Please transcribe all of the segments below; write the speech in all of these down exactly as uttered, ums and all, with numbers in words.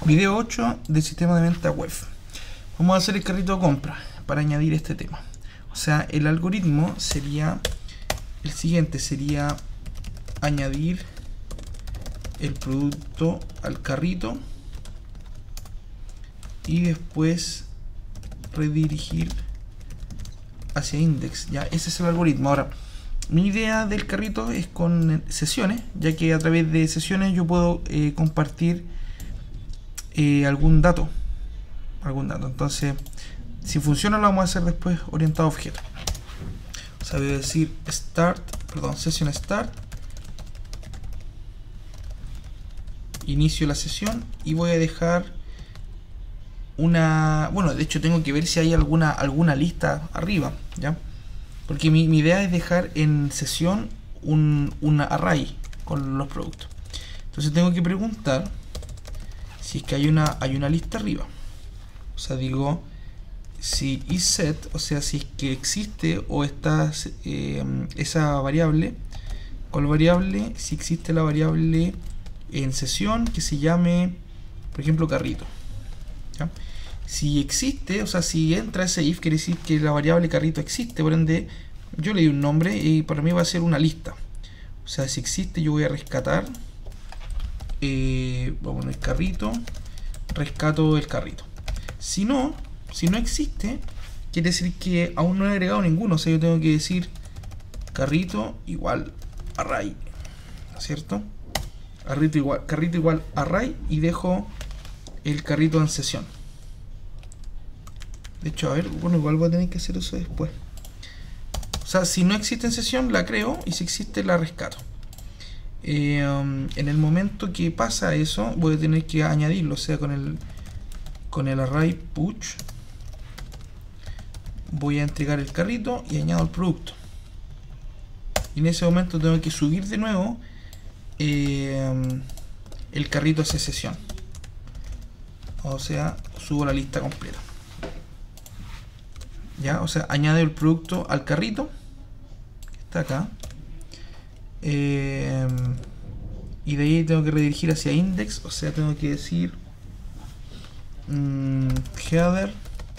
Video ocho del sistema de venta web. Vamos a hacer el carrito de compra para añadir este tema. O sea, el algoritmo sería el siguiente, sería añadir el producto al carrito y después redirigir hacia index. Ya, ese es el algoritmo. Ahora, mi idea del carrito es con sesiones, ya que a través de sesiones yo puedo eh, compartir eh, algún dato. Algún dato. Entonces, si funciona, lo vamos a hacer después orientado a objeto. O sea, voy a decir start, perdón, session start. Inicio la sesión y voy a dejar una, bueno, de hecho tengo que ver si hay alguna alguna lista arriba, ¿ya? Porque mi, mi idea es dejar en sesión un, un array con los productos. Entonces tengo que preguntar si es que hay una hay una lista arriba. O sea, digo si isSet, o sea, si es que existe o está eh, esa variable, con la variable, si existe la variable en sesión que se llame, por ejemplo, carrito. ¿Ya? Si existe, o sea, si entra ese if, quiere decir que la variable carrito existe, por ende yo le doy un nombre y para mí va a ser una lista. O sea, si existe, yo voy a rescatar, eh, vamos a poner carrito, rescato el carrito. Si no, si no existe, quiere decir que aún no he agregado ninguno. O sea, yo tengo que decir carrito igual array, ¿no es cierto? Carrito igual, carrito igual array y dejo el carrito en sesión. De hecho, a ver, bueno, igual voy a tener que hacer eso después. O sea, si no existe en sesión, la creo, y si existe, la rescato. Eh, um, en el momento que pasa eso, voy a tener que añadirlo, o sea, con el con el array push voy a entregar el carrito y añado el producto. Y en ese momento tengo que subir de nuevo eh, el carrito hacia sesión. O sea, subo la lista completa. Ya, o sea, añado el producto al carrito que está acá. Eh, y de ahí tengo que redirigir hacia index, o sea, tengo que decir mmm, header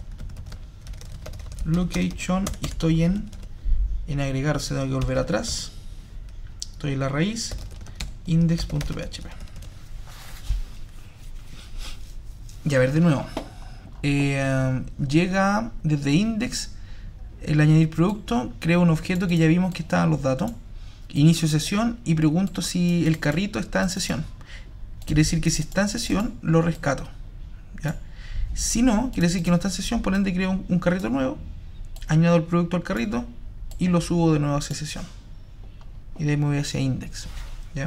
location y estoy en en agregar, o sea, tengo que volver atrás. Estoy en la raíz index.php. Y a ver de nuevo. Eh, llega desde index el añadir producto, creo un objeto que ya vimos que estaban los datos, inicio sesión y pregunto si el carrito está en sesión. Quiere decir que si está en sesión lo rescato, ¿ya? Si no, quiere decir que no está en sesión, por ende creo un, un carrito nuevo, añado el producto al carrito y lo subo de nuevo hacia sesión y de ahí me voy hacia index, ¿ya?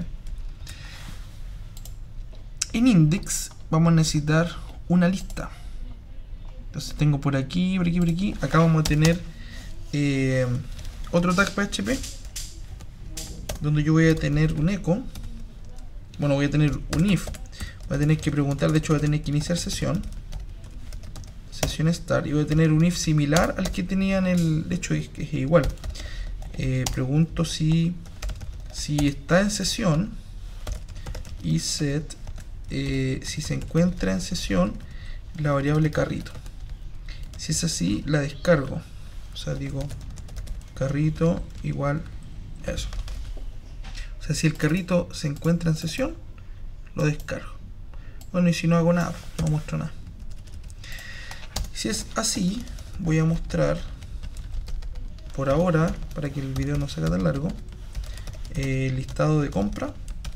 En index vamos a necesitar una lista. Entonces tengo por aquí, por aquí, por aquí. Acá vamos a tener eh, otro tag P H P donde yo voy a tener un echo. Bueno, voy a tener un if. Voy a tener que preguntar, de hecho voy a tener que iniciar sesión. Sesión start. Y voy a tener un if similar al que tenía en el... De hecho es, es igual. Eh, pregunto si, si está en sesión. Y set eh, si se encuentra en sesión la variable carrito. Si es así, la descargo. O sea, digo carrito igual eso. O sea, si el carrito se encuentra en sesión, lo descargo. Bueno, y si no hago nada, no muestro nada. Si es así, voy a mostrar por ahora, para que el video no sea tan largo, eh, el listado de compra.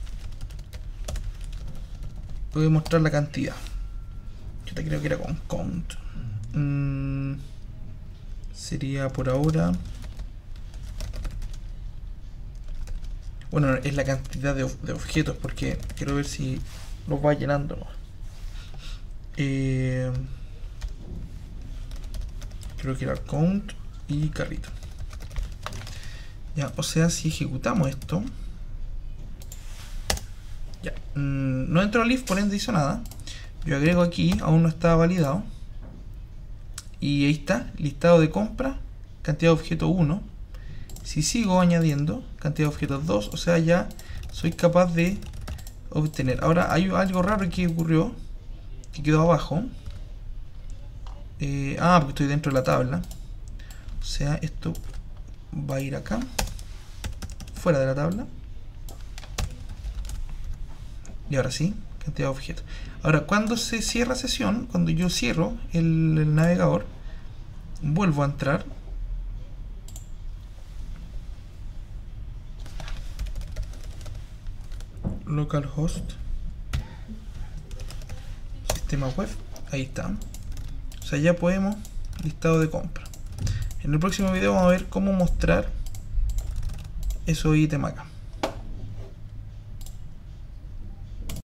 Voy a mostrar la cantidad. Yo te creo que era con count. Mm, sería por ahora, bueno, es la cantidad de, de objetos, porque quiero ver si los va llenando, ¿no? eh, creo que era count y carrito, ya. O sea, si ejecutamos esto, ya, mm, no entró al if, por ende hizo nada. Yo agrego aquí, aún no está validado. Y ahí está, listado de compra, cantidad de objeto uno. Si sigo añadiendo, cantidad de objetos dos, o sea, ya soy capaz de obtener. Ahora hay algo raro que ocurrió, que quedó abajo. Eh, ah, porque estoy dentro de la tabla. O sea, esto va a ir acá, fuera de la tabla. Y ahora sí, cantidad de objetos. Ahora, cuando se cierra sesión, cuando yo cierro el, el navegador, vuelvo a entrar. Localhost, sistema web, ahí está. O sea, ya podemos, listado de compra. En el próximo video vamos a ver cómo mostrar esos ítems acá.